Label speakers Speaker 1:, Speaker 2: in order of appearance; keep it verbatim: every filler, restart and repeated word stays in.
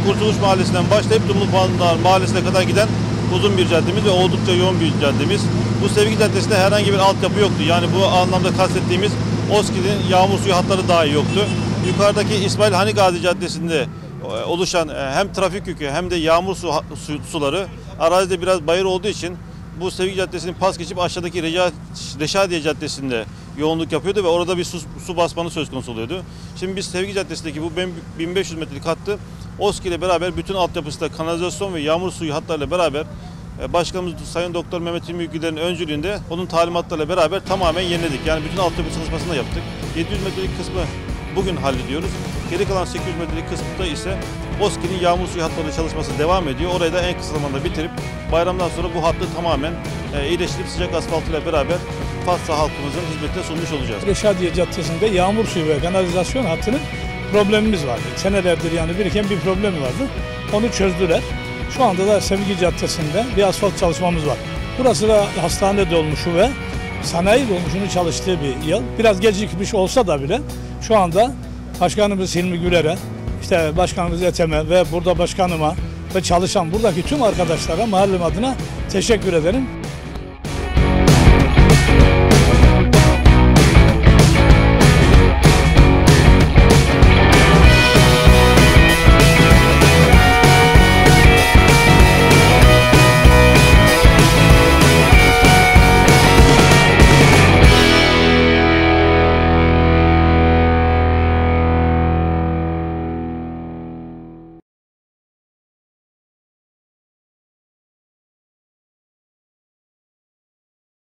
Speaker 1: Kurtuluş Mahallesi'nden başlayıp Dumlupınar Mahallesi'ne kadar giden uzun bir caddemiz ve oldukça yoğun bir caddemiz. Bu Sevgi Caddesi'nde herhangi bir altyapı yoktu. Yani bu anlamda kastettiğimiz OSKİ'nin yağmur suyu hatları dahi yoktu. Yukarıdaki İsmail Hani Gazi Caddesi'nde oluşan hem trafik yükü hem de yağmur su, su, suları arazide biraz bayır olduğu için bu Sevgi Caddesi'nin pas geçip aşağıdaki Reca, Reşadiye Caddesi'nde yoğunluk yapıyordu ve orada bir su, su basmanı söz konusu oluyordu. Şimdi biz Sevgi Caddesi'ndeki bu bin beş yüz metrelik hattı OSKİ ile beraber bütün altyapısı da kanalizasyon ve yağmur suyu hatlarıyla beraber Başkanımız Sayın Doktor Mehmet İlmi Güler'in öncülüğünde onun talimatlarıyla beraber tamamen yeniledik. Yani bütün altyapı çalışmasını da yaptık. yedi yüz metrelik kısmı bugün hallediyoruz. Geri kalan sekiz yüz metrelik kısmında ise OSKİ'nin yağmur suyu hatları çalışması devam ediyor. Orayı da en kısa zamanda bitirip bayramdan sonra bu hattı tamamen e, iyileştirip sıcak asfaltıyla beraber Fatsa halkımızın hizmetine sunmuş olacağız.
Speaker 2: Reşadiye Caddesi'nde yağmur suyu ve kanalizasyon hattının problemimiz vardı. Senelerdir yani biriken bir problemi vardı. Onu çözdüler. Şu anda da Sevgi Caddesi'nde bir asfalt çalışmamız var. Burası da hastane dolmuşu ve sanayi dolmuşunun çalıştığı bir yıl. Biraz gecikmiş olsa da bile şu anda Başkanımız Hilmi Güler'e, işte Başkanımız Ethem'e ve burada başkanıma ve çalışan buradaki tüm arkadaşlara mahallem adına teşekkür ederim.